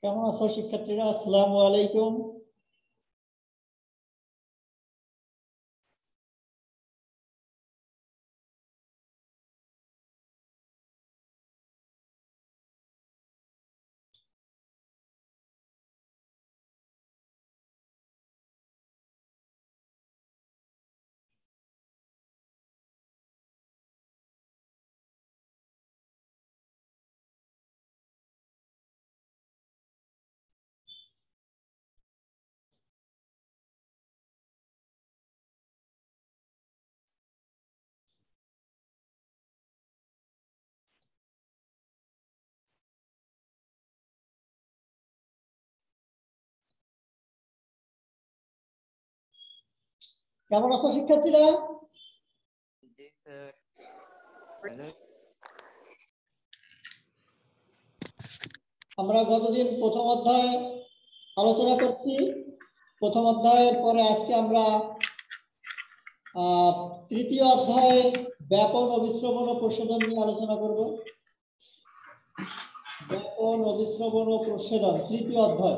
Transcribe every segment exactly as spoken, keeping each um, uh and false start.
কেমন আছো শিক্ষার্থীরা? আসসালামু আলাইকুম। কেমন আছো শিক্ষার্থীরা? জি স্যার। আমরা গতদিন প্রথম অধ্যায় আলোচনা করছি। প্রথম অধ্যায়ের পরে আজকে আমরা আহ তৃতীয় অধ্যায়ে ব্যাপন, অভিশ্রবণ ও প্রচ্ছদন নিয়ে আলোচনা করব। ব্যাপন, অভিশ্রবণ ও প্রচ্ছদন তৃতীয় অধ্যায়।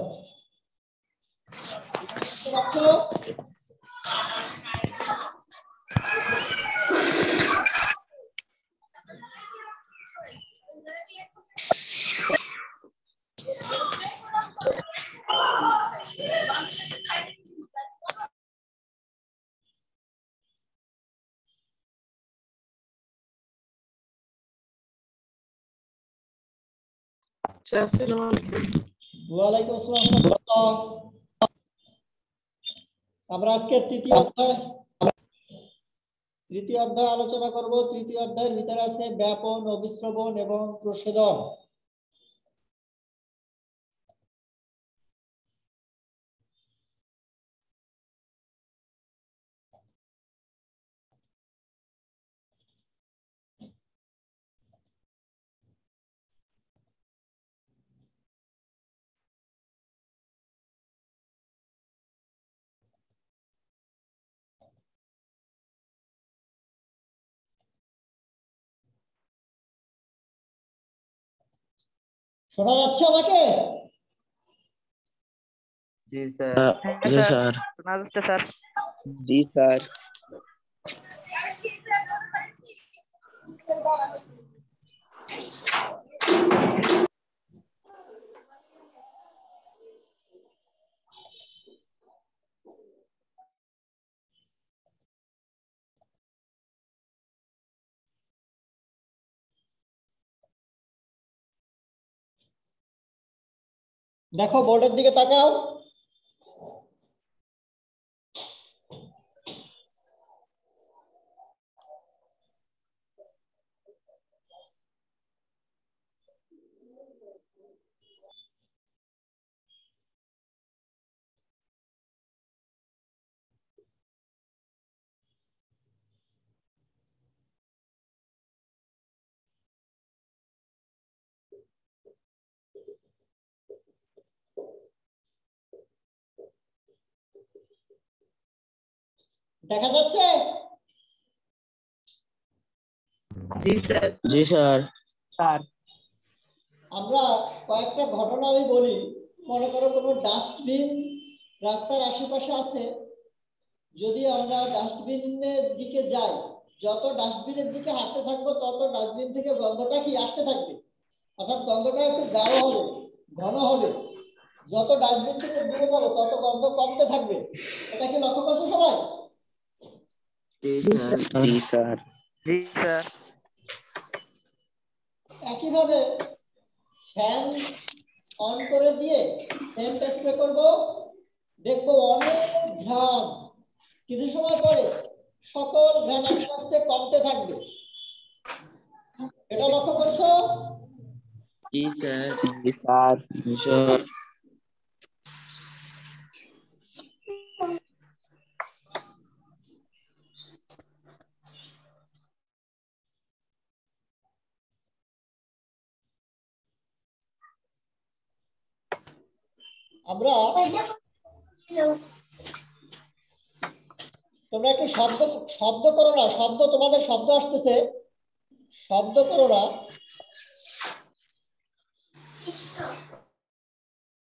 ওয়ালাইকুম আসসালাম। আমরা আজকে তৃতীয় অধ্যায় তৃতীয় অধ্যায় আলোচনা করব। তৃতীয় অধ্যায়ের ভিতরে আছে ব্যাপন, অভিশ্রবণ এবং প্রচ্ছদন। শোনা যাচ্ছে আমাকে? জি স্যার। জি স্যার। শোনা যাচ্ছে স্যার। জি স্যার। দেখো, বোর্ডের দিকে তাকাও। দেখা যাচ্ছে? জি স্যার। জি স্যার। স্যার, আমরা কয়েকটা ঘটনা আমি বলি। মনে করো কোনো ডাস্টবিন রাস্তার আশেপাশে আছে। যদি আমরা ডাস্টবিনের দিকে যাই, যত ডাস্টবিনের দিকে হাঁটতে থাকবো তত ডাস্টবিন থেকে গন্ধটা কি আসতে থাকবে, অর্থাৎ গন্ধটা একটু গাঢ় হবে, ঘন হবে। যত ডাস্টবিন থেকে দূরে যাবো তত গন্ধ কমতে থাকবে। এটা কি লক্ষ্য করছো সবাই? জি স্যার। জি স্যার। জি স্যার। একইভাবে ফ্যান অন করে দিয়ে সেন্ট স্প্রে করব, দেখবো অনেক ঘ্রাণ। কিছু সময় পরে সকল ঘ্রাণ আস্তে আস্তে কমতে থাকবে। এটা লক্ষ্য করছো? জি স্যার। জি স্যার। জি স্যার। আমরা তোমরা একটু শব্দ শব্দ করো না। শব্দ, তোমাদের শব্দ আসতেছে, শব্দ করো না।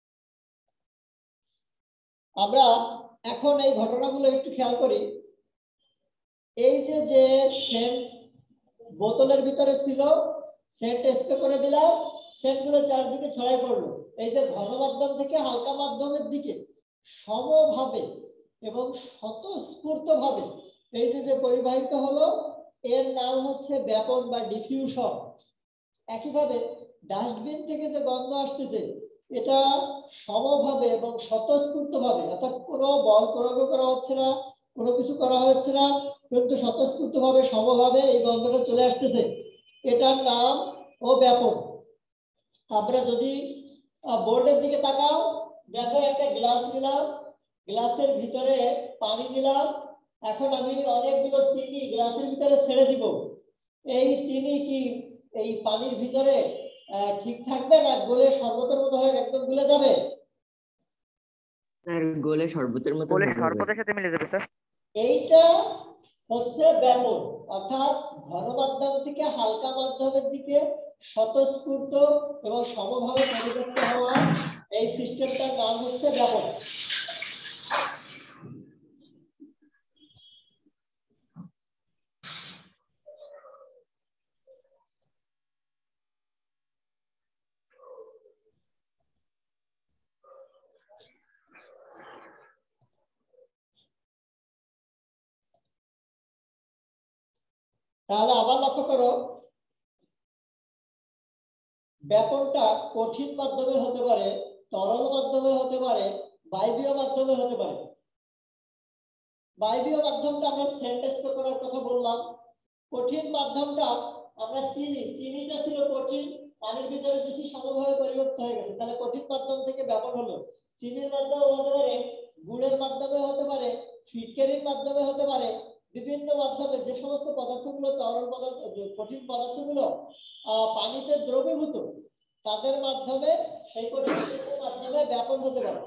আমরা এখন এই ঘটনাগুলো একটু খেয়াল করি। এই যে যে সেন্ট বোতলের ভিতরে ছিল, সেন্ট স্প্রে করে দিলাম, সেন্টগুলো চারদিকে ছড়াই পড়লো। এই যে ঘন মাধ্যম থেকে হালকা মাধ্যমের দিকে সমভাবে এবং স্বতঃস্ফূর্তভাবে এই যে যে পরিবাহিত হলো, এর নাম হচ্ছে ব্যাপন বা ডিফিউশন। একইভাবে ডাস্টবিন থেকে যে গন্ধ আসতেছে, এটা সমভাবে এবং স্বতঃস্ফূর্তভাবে, অর্থাৎ কোনো বল প্রয়োগ করা হচ্ছে না, কোনো কিছু করা হচ্ছে না, কিন্তু স্বতঃস্ফূর্তভাবে সমভাবে এই গন্ধটা চলে আসতেছে, এটার নাম ও ব্যাপন। আমরা যদি বোর্ডের দিকে তাকাও, দেখো একটা গ্লাস নিলাম, গ্লাসের ভিতরে পানি দিলাম, এখন আমি অনেকগুলো চিনি গ্লাসের ভিতরে ছেড়ে দিব। এই চিনি কি এই পানির ভিতরে ঠিক থাকবে না গলে শরবতের মতো হয়ে একদম গলে যাবে? স্যার গলে শরবতের মতো গলে হয়ে যাবে। শরবতের সাথে মিলে যাবে স্যার। এইটা হচ্ছে ব্যাপন, অর্থাৎ ঘন মাধ্যম থেকে হালকা মাধ্যমের দিকে স্বতঃস্ফূর্ত এবং সমভাবে পরিবর্তিত হওয়া এই সিস্টেমটার নাম হচ্ছে ব্যাপন। তাহলে আবার লক্ষ্য করো, ব্যাপনটা কঠিন মাধ্যমে হতে পারে, তরল মাধ্যমে হতে পারে, বায়বীয় মাধ্যমে হতে পারে। বায়বীয় মাধ্যমটা আমরা সেন্ট স্প্রে করার কথা বললাম। কঠিন মাধ্যমটা আমরা চিনি, চিনিটা ছিল কঠিন, পানির ভিতরে বেশি সমভাবে পরিবর্তন হয়ে গেছে, তাহলে কঠিন মাধ্যম থেকে ব্যাপন হলো। চিনির মাধ্যমে হতে পারে, গুড়ের মাধ্যমে হতে পারে, ফিটকারির মাধ্যমে হতে পারে, বিভিন্ন মাধ্যমে যে সমস্ত পদার্থগুলো তরল পদার্থ, কঠিন পদার্থগুলো পানিতে দ্রবীভূত, তাদের মাধ্যমে সেই কঠিন মাধ্যমে ব্যাপন হতে পারে।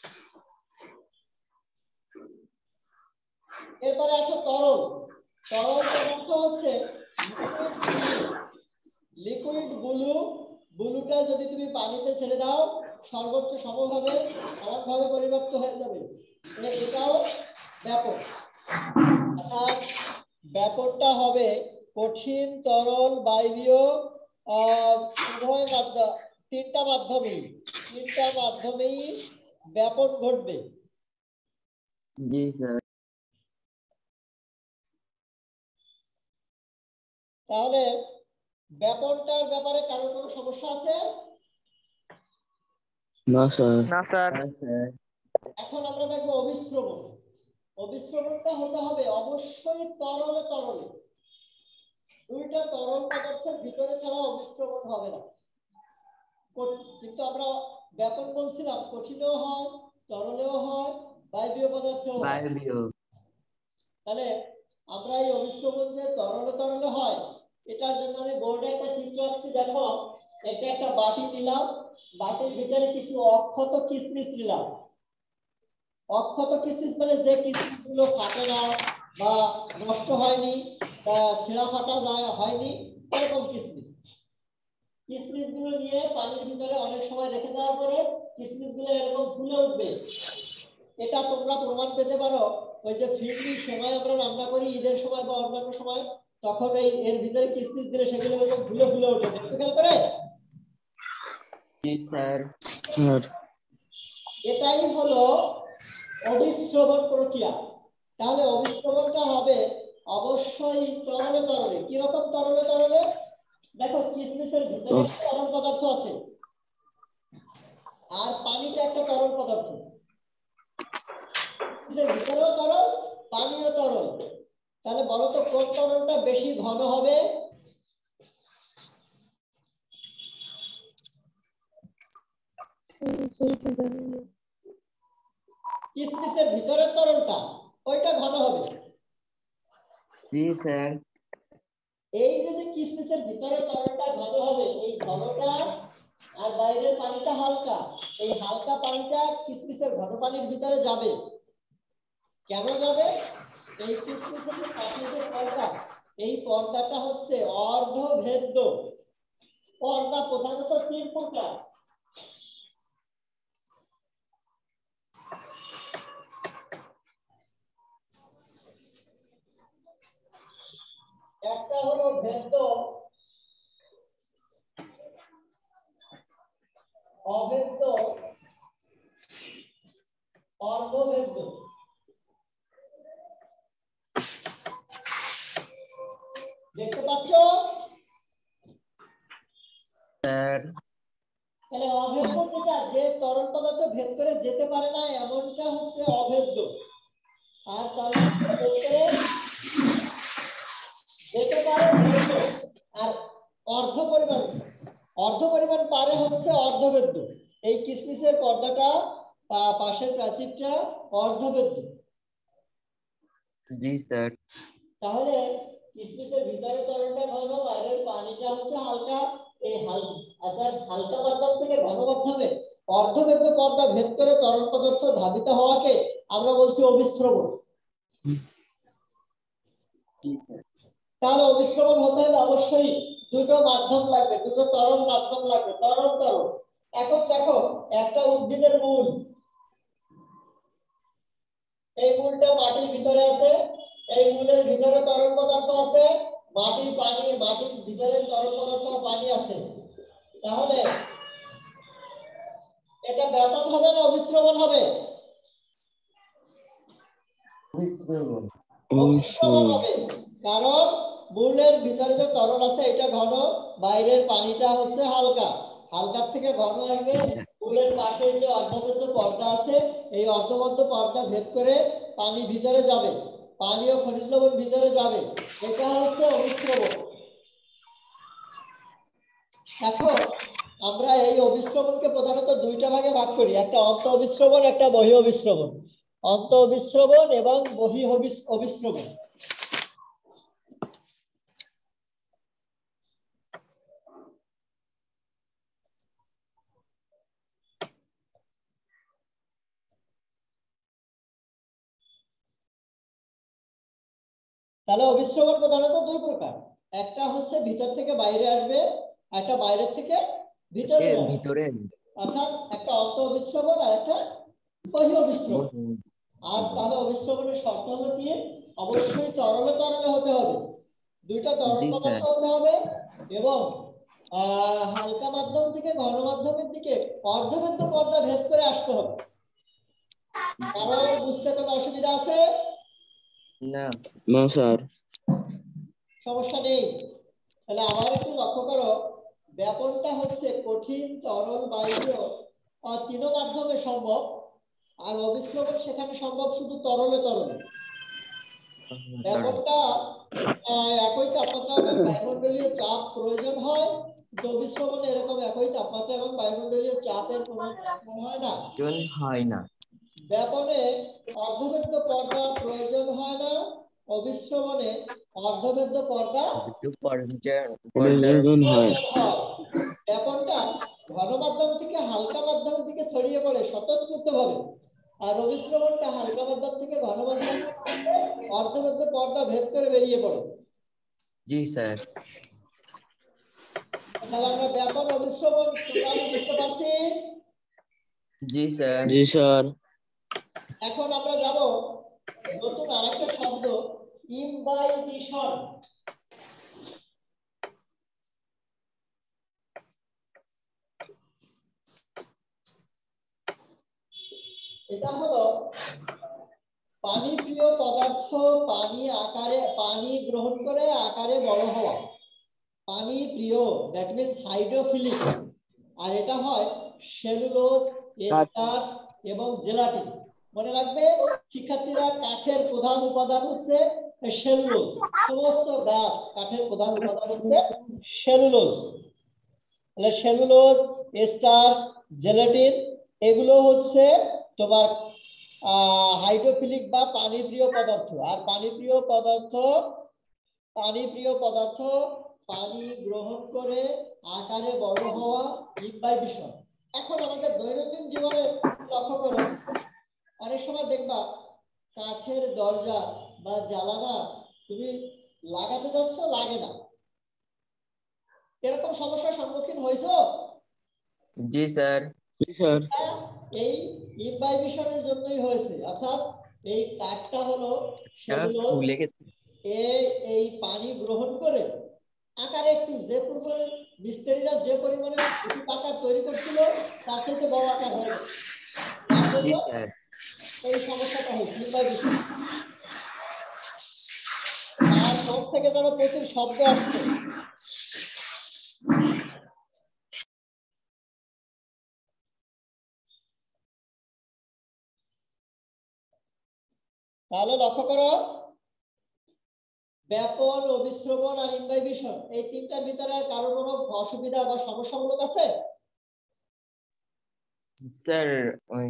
এরপরে আসো তরল। তরল পদার্থ হচ্ছে লিকুইড ব্লু। ব্লুটা যদি তুমি পানিতে ছেড়ে দাও, সর্বত্র সমভাবে সমানভাবে পরিবর্তিত হয়ে যাবে, এটাও ব্যাপন। অর্থাৎ ব্যাপনটা হবে কঠিন, তরল, বায়বীয়, উভয় মাধ্যম, তিনটা মাধ্যমেই তিনটা মাধ্যমেই ব্যাপন ঘটবে। জি স্যার। তাহলে ব্যাপনটার ব্যাপারে কারোর কোনো সমস্যা আছে? না স্যার। না স্যার। এখন আমরা দেখবো অবিশ্রবণ। অবিশ্রবণটা হতে হবে অবশ্যই তরলে তরলে, দুইটা তরল পদার্থের ভিতরে ছাড়া অবিশ্রবণ হবে না। কিন্তু আমরা ব্যাপন বলছিলাম কঠিনও হয়, তরলেও হয়, বায়বীয় পদার্থেও হয়। তাহলে আমরা এই অবিশ্রবণ যে তরলে তরলে হয়, এটার জন্য আমি বোর্ডে একটা চিত্র আঁকছি। দেখো, এটা একটা বাটি নিলাম, বাটির ভিতরে কিছু অক্ষত কিশমিশ নিলাম। অক্ষত কিশমিশ মানে যে কিশমিশগুলো ফাটে না বা নষ্ট হয়নি বা ছেঁড়া ফাটা যায় হয়নি, এরকম কিশমিশ। কিশমিশ গুলো নিয়ে পানির ভিতরে অনেক সময় রেখে দেওয়ার পরে কিশমিশ গুলো এরকম ফুলে উঠবে। এটা তোমরা প্রমাণ পেতে পারো, ওই যে ফিরনি সময় আমরা রান্না করি ঈদের সময় বা অন্যান্য সময়, তখন এই এর ভিতরে কিশমিশ দিলে সেগুলো এরকম ফুলে ফুলে ওঠে, দেখতে খেয়াল করে? জি স্যার। এটাই হলো অবিশ্রবণ প্রক্রিয়া। তাহলে অবিশ্রবণটা হবে অবশ্যই তরলে তরলে। কি রকম তরলে তরলে? দেখো, কিশমিশের ভিতরে তরল পদার্থ আছে, আর পানিটা একটা তরল পদার্থ। কিশমিশের ভিতরেও তরল, পানিও তরল। তাহলে বলো তো কোন তরলটা বেশি ঘন হবে? কিশমিশের ভিতরের তরলটা, ওইটা ঘন হবে। জি স্যার। এই যে যে কিশমিশের ভিতরের তরলটা ঘন হবে, এই ঘনটা আর বাইরের পানিটা হালকা, এই হালকা পানিটা কিশমিশের ঘন পানির ভিতরে যাবে। কেন যাবে? এই কিশমিশের যে পাশের যে পর্দা, এই পর্দাটা হচ্ছে অর্ধভেদ্য পর্দা। প্রধানত তিন প্রকার। একটা হলো ভেদ্য, অভেদ্য, অর্ধভেদ্য। দেখতে পাচ্ছ? স্যার তাহলে অভেদ্য যেটা, যে তরল পদার্থ ভেদ করে যেতে পারে না এমনটা হচ্ছে অভেদ্য, আর তরল পদার্থ ভেদ করে যেতে পারে ভেদ্য, আর অর্ধ পরিমাণ অর্ধ পরিমাণ পারে হচ্ছে অর্ধভেদ্য। এই কিসমিসের পর্দাটা পাশের প্রাচীরটা অর্ধভেদ্য। জি স্যার। তাহলে কিসমিসের ভিতরে তরলটা ঘন, বাইরের পানিটা হচ্ছে হালকা। এই হালকা হালকা মাধ্যম থেকে ঘন মাধ্যমে অর্ধভেদ্য পর্দা ভেদ করে তরল পদার্থ ধাবিত হওয়াকে আমরা বলছি অভিস্রবণ। তাহলে অভিস্রবণ হতে হলে অবশ্যই দুটো মাধ্যম লাগবে, দুটো তরল মাধ্যম লাগবে, তরল তরল। এখন দেখো, একটা উদ্ভিদের মূল, এই মূলটা মাটির ভিতরে আছে, এই মূলের ভিতরে তরল পদার্থ আছে, মাটির পানি, মাটির ভিতরে তরল পদার্থ পানি আছে। তাহলে এটা ব্যাপন হবে না অভিস্রবণ হবে? অভিস্রবণ হবে, কারণ মূলের ভিতরে যে তরল আছে এটা ঘন, বাইরের পানিটা হচ্ছে হালকা, হালকার থেকে ঘন আসবে। মূলের পাশের যে অর্ধবদ্ধ পর্দা আছে, এই অর্ধবদ্ধ পর্দা ভেদ করে পানি ভিতরে যাবে, পানি ও খনিজ লবণ ভিতরে যাবে, এটা হচ্ছে অভিস্রবণ। এখন আমরা এই অভিস্রবণকে প্রধানত দুইটা ভাগে ভাগ করি, একটা অন্ত অভিস্রবণ, একটা বহি অভিস্রবণ। অন্ত অভিস্রবণ এবং বহি অভিস্রবণ। তাহলে অভিস্রবণ প্রধানত দুই প্রকার, একটা হচ্ছে ভিতর থেকে বাইরে আসবে, একটা বাইরে থেকে ভিতরে আসবে, ভিতরে, অর্থাৎ একটা অন্ত অভিস্রবণ আর একটা বহি অভিস্রবণ। আর তাহলে অভিস্রবণের শর্ত হলো কি, অবশ্যই তরলে তরলে হতে হবে, দুইটা তরল পদার্থ হতে হবে, এবং আহ হালকা মাধ্যম থেকে ঘন মাধ্যমের দিকে অর্ধভেদ্য পর্দা ভেদ করে আসতে হবে। কারণ বুঝতে কোনো অসুবিধা আছে? না না স্যার, সমস্যা নেই। তাহলে আবার একটু লক্ষ্য করো, ব্যাপনটা হচ্ছে কঠিন, তরল, বায়বীয় তিন মাধ্যমে সম্ভব, আর অভিস্রবণ সেখানে সম্ভব শুধু তরলে তরলে। ব্যাপনটা একই তাপমাত্রা এবং বায়ুমণ্ডলীয় চাপ প্রয়োজন হয়, কিন্তু অভিস্রবণে এরকম একই তাপমাত্রা এবং বায়ুমণ্ডলীয় চাপের কোনো প্রয়োজন হয় না। হয় না। ব্যাপনে অর্ধবেদ্য পর্দা প্রয়োজন হয় না, অভিস্রবণে অর্ধবেদ্য পর্দা প্রয়োজন হয়। ব্যাপনটা ঘন মাধ্যম থেকে হালকা মাধ্যমের দিকে ছড়িয়ে পড়ে স্বতঃস্ফূর্তভাবে, আর অভিস্রবণটা হালকা মাধ্যম থেকে ঘন মাধ্যমে অর্ধবেদ্য পর্দা ভেদ করে বেরিয়ে পড়ে। জি স্যার। তাহলে আমরা ব্যাপন অভিস্রবণ টোটালি বুঝতে পারছি? জি স্যার। জি স্যার। এখন আমরা যাব নতুন আরেকটা শব্দ, ইমবাইবিশন। এটা হলো পানি প্রিয় পদার্থ পানি আকারে পানি গ্রহণ করে আকারে বড় হওয়া, পানি প্রিয়, দ্যাট মিন্স হাইড্রোফিলিক। আর এটা হয় সেলুলোজ, এস্টার্চ এবং জেলাটিন। মনে রাখবে শিক্ষার্থীরা, কাঠের প্রধান উপাদান হচ্ছে সেলুলোজ, সমস্ত গাছ কাঠের প্রধান উপাদান হচ্ছে সেলুলোজ। তাহলে সেলুলোজ, এস্টার্চ, জেলাটিন এগুলো হচ্ছে তোমার হাইড্রোফিলিক বা পানি প্রিয় পদার্থ। আর পানি প্রিয় পদার্থ পানি প্রিয় পদার্থ পানি গ্রহণ করে আকারে বড় হওয়া, ইমবাইবিশন। এখন আমাদের দৈনন্দিন জীবনে লক্ষ্য করো, অনেক সময় দেখবা কাঠের দরজা বা জানালা তুমি লাগাতে যাচ্ছ, লাগে না, এরকম সমস্যার সম্মুখীন হয়েছো? জি স্যার। এই ইমবাইবিশনের জন্যই হয়েছে, অর্থাৎ এই কাঠটা হলো সেলুলোজ, এই এই পানি গ্রহণ করে আকারে একটু যে পরিমাণে মিস্ত্রিরা যে পরিমাণে আকার তৈরি করছিল তার সাথে বড় আকার হয়ে গেছে। জি স্যার। এই সমস্যাটা হচ্ছে নির্বাহী বিষয়। তারপর থেকে যেন প্রচুর শব্দ আসছে। তাহলে লক্ষ্য করো, ব্যাপন, অভিশ্রবণ আর ইনভাইবিশন এই তিনটার ভিতরে কারো কোনো অসুবিধা বা সমস্যামূলক আছে? স্যার ওই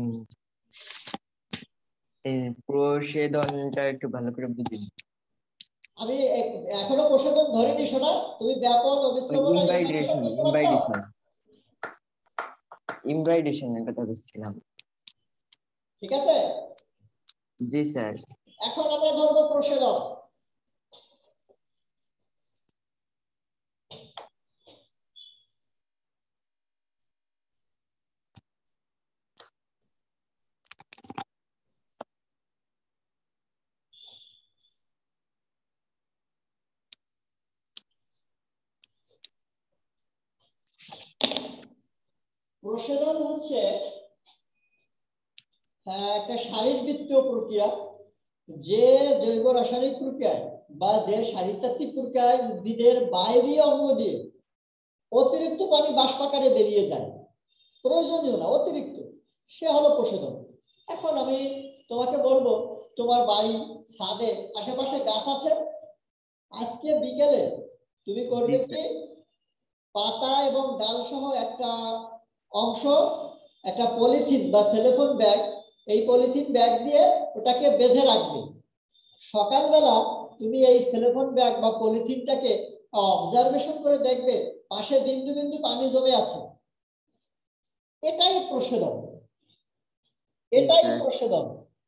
এই প্রসেদনটা একটু ভালো করে বুঝিন। আমি এখনো প্রসেদন ধরিনি শোনা, তুমি ব্যাপন, অভিশ্রবণ আর ইনভাইবিশন ইমব্রাইডেশন বুঝতে পারছো? ইমব্রাইডেশন ইমব্রাইডেশনের কথা বলছিলাম। ঠিক আছে, জি স্যার। এখন আমরা ধরবো প্রসেদন। প্রসেদন হচ্ছে একটা শারীরবৃত্তীয় প্রক্রিয়া, যে জৈব রাসায়নিক প্রক্রিয়ায় বা যে শারীরতাত্ত্বিক প্রক্রিয়ায় উদ্ভিদের বাইরের অঙ্গ দিয়ে অতিরিক্ত পানি বাষ্পাকারে বেরিয়ে যায়, প্রয়োজনীয় না অতিরিক্ত, সে হলো প্রসেদন। এখন আমি তোমাকে বলবো, তোমার বাড়ি ছাদে আশেপাশে গাছ আছে, আজকে বিকেলে তুমি করবে কি, পাতা এবং ডাল সহ একটা অংশ, একটা পলিথিন বা সেলোফোন ব্যাগ, এই পলিথিন ব্যাগ দিয়ে ওটাকে বেঁধে রাখবে। সকালবেলা তুমি এই সেলোফোন ব্যাগ বা পলিথিনটাকে অবজারভেশন করে দেখবে পাশে বিন্দু বিন্দু পানি জমে আছে। এটাই প্রসেদন, এটাই প্রসেদন।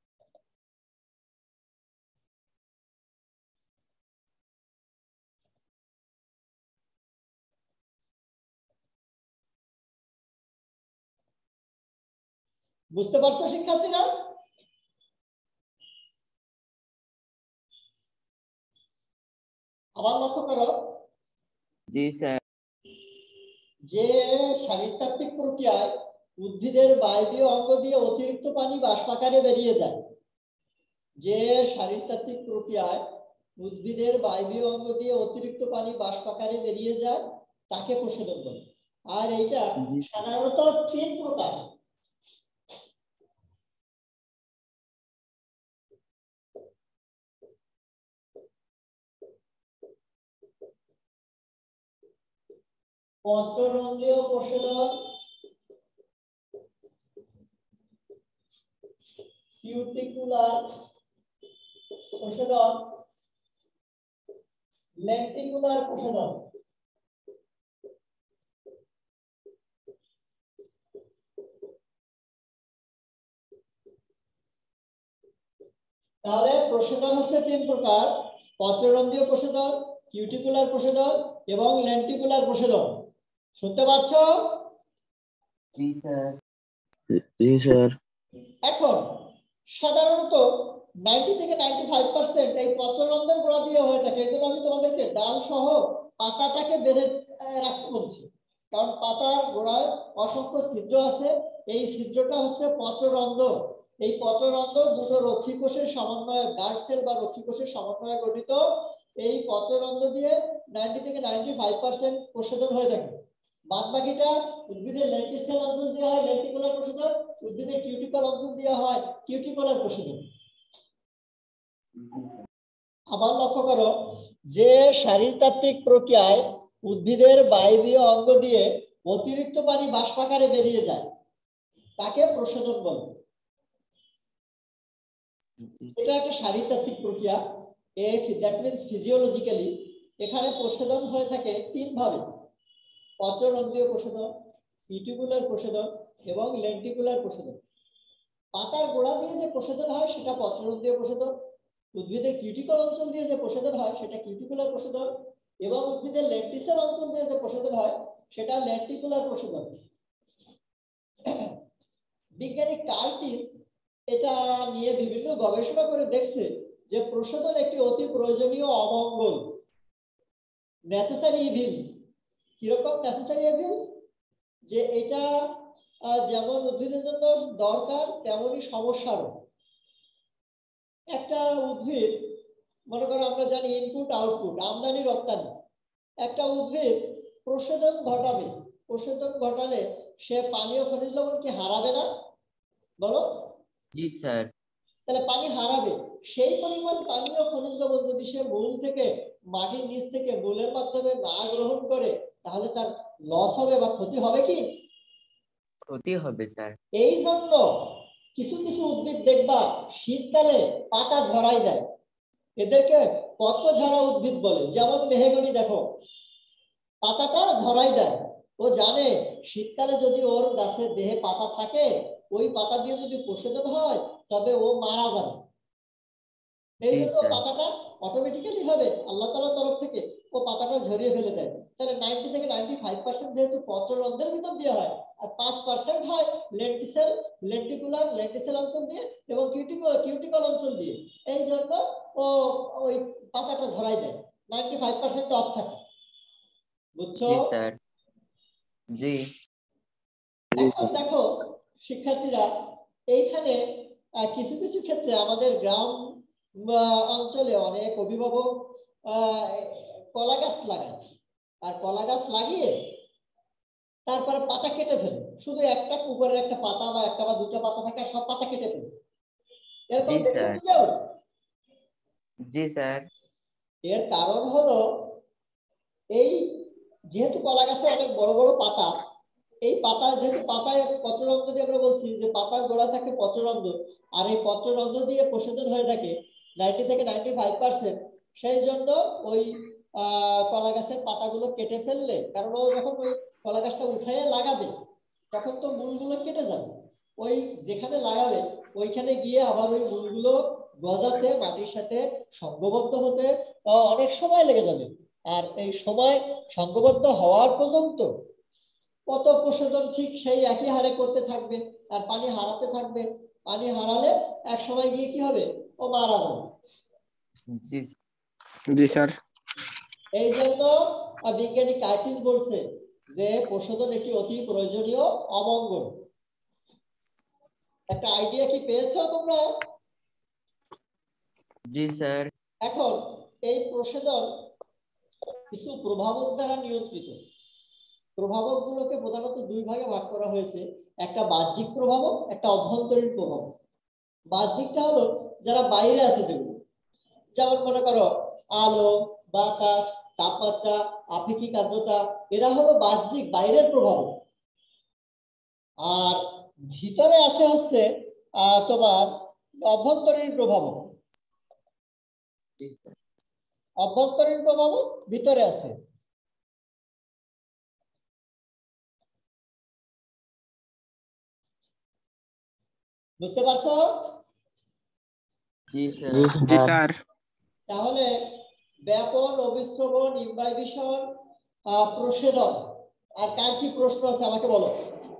বুঝতে পারছো শিক্ষার্থীরা? আবার লক্ষ্য করো, জি স্যার। যে শারীরতাত্ত্বিক প্রক্রিয়ায় উদ্ভিদের বায়বীয় অঙ্গ দিয়ে অতিরিক্ত পানি বাষ্পাকারে বেরিয়ে যায়, যে শারীরতাত্ত্বিক প্রক্রিয়ায় উদ্ভিদের বায়বীয় অঙ্গ দিয়ে অতিরিক্ত পানি বাষ্পাকারে বেরিয়ে যায় তাকে প্রসেদন বলে। আর এইটা সাধারণত তিন প্রকার। পত্ররন্ধ্রীয় প্রসেদন, কিউটিকুলার প্রসেদন, লেন্টিকুলার প্রসেদন। তাহলে প্রসেদন হচ্ছে তিন প্রকার: পত্ররন্ধ্রীয় প্রসেদন, কিউটিকুলার প্রসেদন এবং লেন্টিকুলার প্রসেদন। শুনতে পাচ্ছ? জি স্যার। জি স্যার। এখন সাধারণত নব্বই থেকে পঁচানব্বই পার্সেন্ট এই পত্ররন্ধ্রের গোড়া দিয়ে হয়ে থাকে। এই জন্য আমি তোমাদেরকে ডাল সহ পাতাটাকে বেঁধে রাখতে বলছি, কারণ পাতার গোড়ায় অসংখ্য ছিদ্র আছে। এই ছিদ্রটা হচ্ছে পত্ররন্ধ্র। এই পত্ররন্ধ্র দুটো রক্ষী কোষের সমন্বয়ে, গার্ড সেল বা রক্ষী কোষের সমন্বয়ে গঠিত। এই পত্ররন্ধ্র দিয়ে নব্বই থেকে পঁচানব্বই পার্সেন্ট প্রশোধন হয়ে থাকে। বাদ বাকিটা উদ্ভিদের লেন্টিসেল অঞ্চল দিয়ে হয় লেন্টিকুলার প্রশোধন, উদ্ভিদের কিউটিকল অঞ্চল দিয়ে হয় কিউটিকুলার প্রশোধন। আবার লক্ষ্য করো, যে শারীরতাত্ত্বিক প্রক্রিয়ায় উদ্ভিদের বায়বীয় অঙ্গ দিয়ে অতিরিক্ত পানি বাষ্পাকারে বেরিয়ে যায় তাকে প্রশোধন বলে। এটা একটা শারীরতাত্ত্বিক প্রক্রিয়া, দ্যাট মিন্স ফিজিওলজিক্যালি এখানে প্রশোধন হয়ে থাকে তিন ভাবে: পত্ররন্ধ্রীয় প্রশোধন, কিউটিকুলার প্রশোধন এবং লেন্টিকুলার প্রশোধন। পাতার গোড়া দিয়ে যে প্রশোধন হয় সেটা পত্ররন্ধ্রীয় প্রশোধন, উদ্ভিদের কিউটিকল অঞ্চল দিয়ে যে প্রশোধন হয় সেটা কিউটিকুলার প্রশোধন, এবং উদ্ভিদের লেন্টিসেল অঞ্চল দিয়ে যে প্রশোধন হয় সেটা লেন্টিকুলার প্রশোধন। বিজ্ঞানী কার্টিস এটা নিয়ে বিভিন্ন গবেষণা করে দেখছে যে প্রশোধন একটি অতি প্রয়োজনীয় অমঙ্গল, নেসেসারি ইভিলস। কিরকম নেসেসারি ইভিলস? যে এটা যেমন উদ্ভিদের জন্য দরকার তেমনই সমস্যারও। একটা উদ্ভিদ, মনে করো আমরা জানি ইনপুট আউটপুট, আমদানি রপ্তানি। একটা উদ্ভিদ প্রশোধন ঘটাবে, প্রশোধন ঘটালে সে পানীয় খনিজ লবণ কি হারাবে না? বলো। জি স্যার। তাহলে পানি হারাবে। সেই পরিমাণ পানীয় খনিজ লবণ যদি সে মূল থেকে, মাটির নিচ থেকে মূলের মাধ্যমে না গ্রহণ করে, তাহলে তার লস হবে বা ক্ষতি হবে কি? ক্ষতি হবে স্যার। এই জন্য কিছু কিছু উদ্ভিদ দেখবা শীতকালে পাতা ঝরাই দেয়, এদেরকে পত্র ঝরা উদ্ভিদ বলে। যেমন মেহগনি, দেখো পাতাটা ঝরাই দেয়। ও জানে শীতকালে যদি ওর গাছের দেহে পাতা থাকে, ওই পাতা দিয়ে যদি প্রশোধন হয় তবে ও মারা যাবে। এই জন্য পাতাটা অটোমেটিক্যালি ভাবে আল্লাহ তাআলার তরফ থেকে ও পাতাটা ঝরিয়ে ফেলে দেয়। তাহলে নব্বই থেকে পঁচানব্বই পার্সেন্ট যেহেতু পত্ররন্ধ্রের ভিতর দিয়ে হয়, আর পাঁচ পার্সেন্ট হয় লেন্টিসেল, লেন্টিকুলার, লেন্টিসেল অঞ্চল দিয়ে এবং কিউটিকল কিউটিকল অঞ্চল দিয়ে। এই জন্য ও ওই পাতাটা ঝরাই দেয়, পঁচানব্বই পার্সেন্ট অফ থাকে। বুঝছো? জি স্যার। জি। এখন দেখো শিক্ষার্থীরা, এইখানে কিছু কিছু ক্ষেত্রে আমাদের গ্রাম অঞ্চলে অনেক অভিভাবক কলা গাছ লাগায়, আর কলা গাছ লাগিয়ে তারপরে পাতা কেটে ফেলে। শুধু একটা উপরের একটা পাতা বা একটা বা দুটো পাতা থাকে, সব পাতা কেটে ফেলে। এরকম দেখছেন কি কেউ? জি স্যার। এর কারণ হলো এই যেহেতু কলা গাছে অনেক বড় বড় পাতা, এই পাতা যেহেতু পাতায় পত্ররন্ধ্র দিয়ে আমরা বলছি যে পাতার গোড়া থাকে পত্ররন্ধ্র, আর এই পত্ররন্ধ্র দিয়ে প্রশোধন হয়ে থাকে নব্বই থেকে পঁচানব্বই পার্সেন্ট। সেই জন্য ওই কলা গাছের পাতাগুলো কেটে ফেললে, কারণ ও যখন ওই কলা গাছটা উঠাইয়ে লাগাবে তখন তো মূলগুলো কেটে যাবে। ওই যেখানে লাগাবে ওইখানে গিয়ে আবার ওই মূলগুলো গজাতে, মাটির সাথে সঙ্গবদ্ধ হতে অনেক সময় লেগে যাবে। আর এই সময় সঙ্গবদ্ধ হওয়ার পর্যন্ত কত প্রশোধন ঠিক সেই একই হারে করতে থাকবে আর পানি হারাতে থাকবে। পানি হারালে এক সময় গিয়ে কি হবে? ও মারা যাবে। জি জি স্যার। এই জন্য বিজ্ঞানী কার্টিস বলছে যে প্রশোধন একটি অতি প্রয়োজনীয় অমঙ্গল। একটা আইডিয়া কি পেয়েছো তোমরা? জি স্যার। এখন এই প্রশোধন কিছু প্রভাবক দ্বারা নিয়ন্ত্রিত। প্রভাবক গুলোকে প্রধানত দুই ভাগে ভাগ করা হয়েছে, একটা বাহ্যিক প্রভাবক, একটা অভ্যন্তরীণ প্রভাবক। বাহ্যিকটা হলো যারা বাইরে আছে, যেগুলো যেমন মনে করো আলো, বাতাস, তাপমাত্রা, আপেক্ষিক আর্দ্রতা, এরা হলো বাহ্যিক বাইরের প্রভাবক। আর ভিতরে আছে হচ্ছে আহ তোমার অভ্যন্তরীণ প্রভাবক। অভ্যন্তরীণ প্রভাবক ভিতরে আছে। বুঝতে পারছো? জি স্যার। তাহলে ব্যাপন, অভিস্রবণ, ইনভাইবিশন, প্রশোধন, আর কার কি প্রশ্ন আছে আমাকে বলো।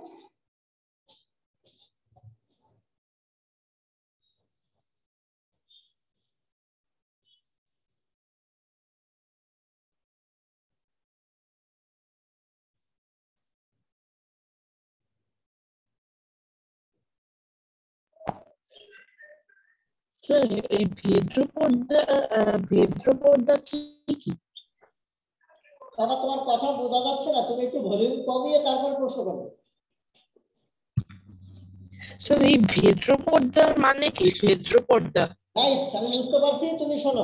এই ভেদ্র পর্দা, ভেদ্র পর্দা কি কি? বাবা তোমার কথা বোঝা যাচ্ছে না, তুমি একটু ভলিউম কমিয়ে তারপর প্রশ্ন করো। স্যার এই ভেদ্র পর্দার মানে কি? ভেদ্র পর্দা, রাইট, আমি বুঝতে পারছি। তুমি শোনো,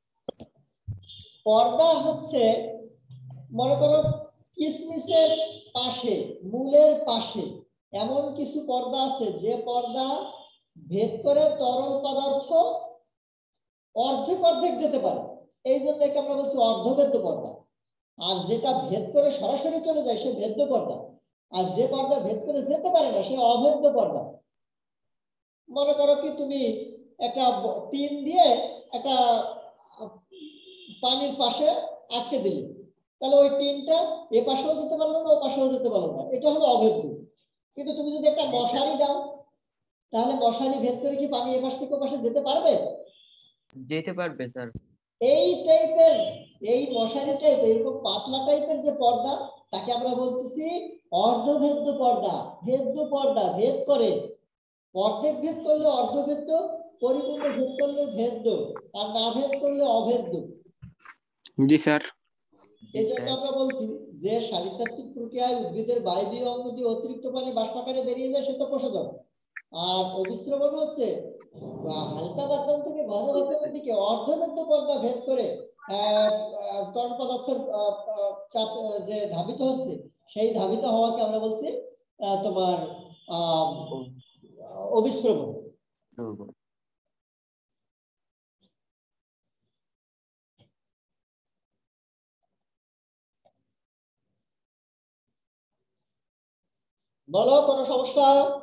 পর্দা হচ্ছে মনে করো কিসমিসের পাশে, মূলের পাশে এমন কিছু পর্দা আছে যে পর্দা ভেদ করে তরল পদার্থ অর্ধেক অর্ধেক যেতে পারে, এই জন্য একে আমরা বলছি অর্ধভেদ্য পর্দা। আর যেটা ভেদ করে সরাসরি চলে যায় সে ভেদ্য পর্দা, আর যে পর্দা ভেদ করে যেতে পারে না সে অভেদ্য পর্দা। মনে করো কি তুমি একটা টিন দিয়ে একটা পানির পাশে আটকে দিলে, তাহলে ওই টিনটা এ পাশেও যেতে পারলো না, ও পাশেও যেতে পারলো না, এটা হলো অভেদ্য। কিন্তু তুমি যদি একটা মশারি দাও, তাহলে মশারি ভেদ করে কি পানি এ পাশ থেকে ও পাশে যেতে পারবে? যেতে পারবে স্যার। এই টাইপের, এই মশারি টাইপের এরকম পাতলা টাইপের যে পর্দা তাকে আমরা বলতেছি অর্ধভেদ্য পর্দা। ভেদ্য পর্দা, ভেদ করে, অর্ধেক ভেদ করলে অর্ধভেদ্য, পরিপূর্ণ ভেদ করলে ভেদ্য, আর না ভেদ করলে অভেদ্য। জি স্যার। এই জন্য আমরা বলছি যে শারীরতাত্ত্বিক প্রক্রিয়ায় উদ্ভিদের বায়বীয় অঙ্গ দিয়ে অতিরিক্ত পানি বাষ্পাকারে বেরিয়ে যায় সেটা প্রসাধন, আর অবিস্রবণ হচ্ছে হালকা মাধ্যম থেকে ঘন মাধ্যমের দিকে অর্ধভেদ্য পর্দা ভেদ করে তরল পদার্থের চাপ যে ধাবিত হচ্ছে সেই ধাবিত হওয়াকে আমরা বলছি তোমার আহ অবিস্রবণ। বলো কোনো সমস্যা?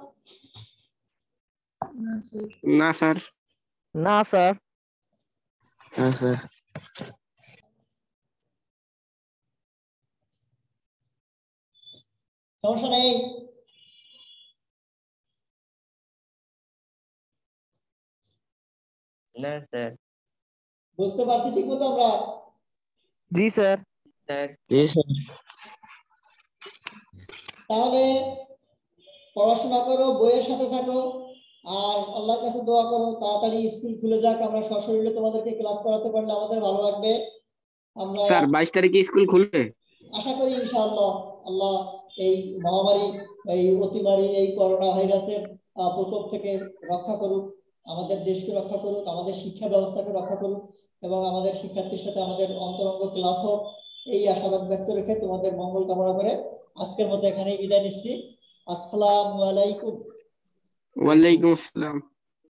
না স্যার। না স্যার। হ্যাঁ স্যার। সমস্যা নেই? না স্যার। বুঝতে পারছি ঠিক মতো আমরা? জি স্যার। স্যার জি স্যার। তাহলে পড়াশোনা করো, বইয়ের সাথে থাকো, আর আল্লাহর কাছে দোয়া করো তাড়াতাড়ি স্কুল খুলে যাক, আমরা সশরীরে তোমাদেরকে ক্লাস করাতে পারলে আমাদের ভালো লাগবে। আমরা স্যার বাইশ তারিখে স্কুল খুলবে? আশা করি ইনশাআল্লাহ। আল্লাহ এই মহামারী, এই অতিমারী, এই করোনা ভাইরাসের প্রকোপ থেকে রক্ষা করুক, আমাদের দেশকে রক্ষা করুক, আমাদের শিক্ষা ব্যবস্থাকে রক্ষা করুক, এবং আমাদের শিক্ষার্থীর সাথে আমাদের অন্তরঙ্গ ক্লাস হোক, এই আশাবাদ ব্যক্ত রেখে তোমাদের মঙ্গল কামনা করে আজকের মতো এখানেই বিদায় নিচ্ছি। আসসালামু আলাইকুম। ওয়ালাইকুম আসসালাম।